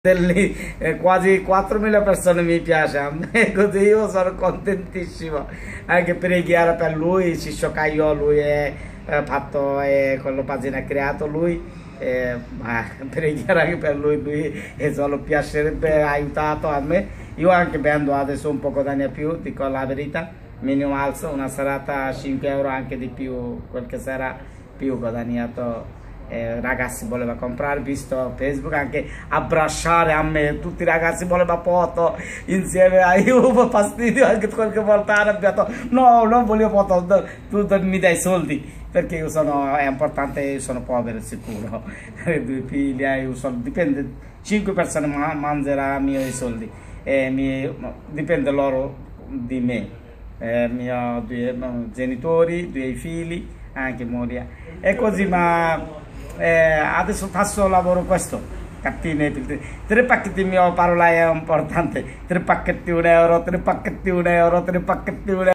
Quasi 4.000 persone mi piace a me, così io sono contentissimo anche per Chiara, per lui si scioccaio, lui è fatto quello pagina ha creato lui, ma per Chiara anche per lui è solo piacerebbe aiutato a me. Io anche vendo adesso un po' guadagno più, dico la verità, minimo alzo una serata 5 euro anche di più, qualche sera più guadagnato. Ragazzi voleva comprare, visto Facebook, anche abbracciare a me, tutti i ragazzi voleva foto insieme a io, fastidio anche qualche volta arrabbiato, no, non voglio foto, tu mi dai soldi, perché io sono, è importante, io sono povero sicuro, 2 figli, io sono, dipende, 5 persone mangeranno i soldi, dipende loro di me, mio 2 genitori, 2 figli, anche moglie, e così, ma adesso faccio lavoro questo, cartine, 3 pacchetti, mio parola è importante, 3 pacchetti 1 euro, 3 pacchetti 1 euro, 3 pacchetti 1 euro.